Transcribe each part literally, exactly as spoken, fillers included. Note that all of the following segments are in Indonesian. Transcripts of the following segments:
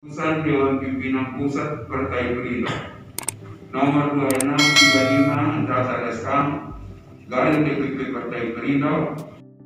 Keputusan Dewan Pimpinan Pusat Partai Gerindra nomor dua puluh enam tiga puluh lima antara S K garing D P P Partai Gerindra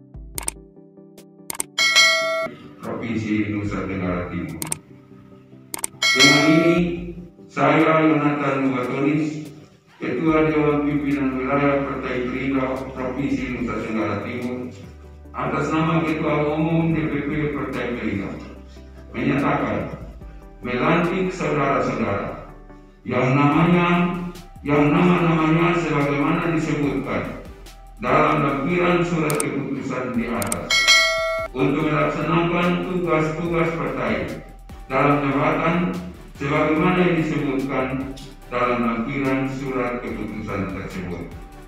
Provinsi Nusa Tenggara Timur. Dengan ini saya Yonatan Mubatonis, Ketua Dewan Pimpinan Wilayah Partai Gerindra Provinsi Nusa Tenggara Timur, atas nama Ketua Umum D P P Partai Gerindra, menyatakan melantik saudara-saudara yang namanya yang nama-namanya sebagaimana disebutkan dalam lampiran surat keputusan di atas untuk melaksanakan tugas-tugas partai dalam jabatan sebagaimana yang disebutkan dalam lampiran surat keputusan tersebut.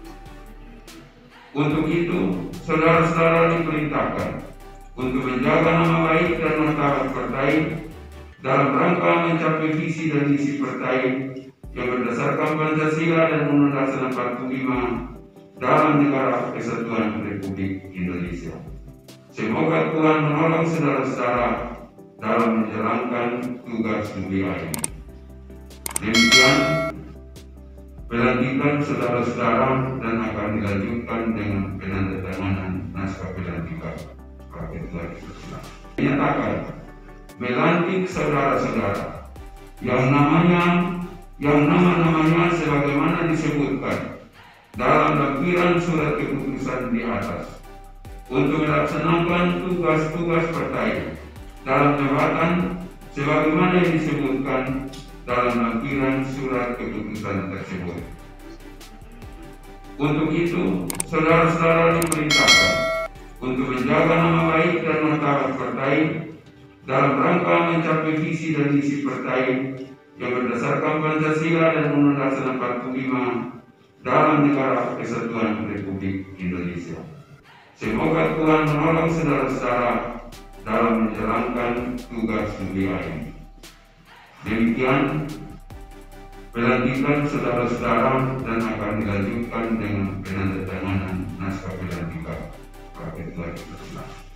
Untuk itu, saudara-saudara diperintahkan untuk menjaga nama baik dan martabat partai dalam rangka mencapai visi dan misi partai yang berdasarkan Pancasila dan Undang-Undang Dasar empat puluh lima dalam Negara Kesatuan Republik Indonesia. Semoga Tuhan menolong saudara-saudara dalam menjalankan tugas mulia ini. Demikian pelantikan saudara-saudara dan akan dilanjutkan dengan penandatanganan naskah pelantikan. Pak Ketua Dipersilakan. Menyatakan melantik saudara-saudara yang namanya yang nama-namanya sebagaimana disebutkan dalam lampiran surat keputusan di atas untuk melaksanakan tugas-tugas partai dalam jabatan sebagaimana yang disebutkan dalam lampiran surat keputusan tersebut. Untuk itu, saudara-saudara diperintahkan untuk menjaga nama baik dan martabat partai dalam rangka mencapai visi dan misi partai yang berdasarkan Pancasila dan Undang-Undang Dasar empat puluh lima dalam Negara Kesatuan Republik Indonesia. Semoga Tuhan menolong saudara-saudara dalam menjalankan tugas mulia ini. Demikian pelantikan saudara-saudara dan akan dilanjutkan dengan penandatanganan naskah pelantikan. Pak Ketua Dipersilakan.